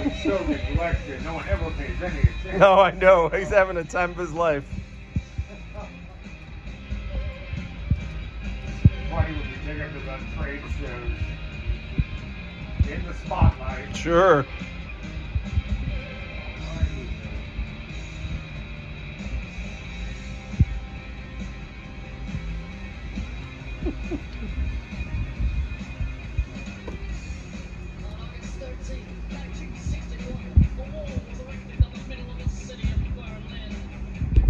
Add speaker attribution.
Speaker 1: is so neglected. No one ever pays any attention.
Speaker 2: No, I know. He's having a time of his life.
Speaker 1: Funny when we take up the trade shows in the spotlight.
Speaker 2: Sure.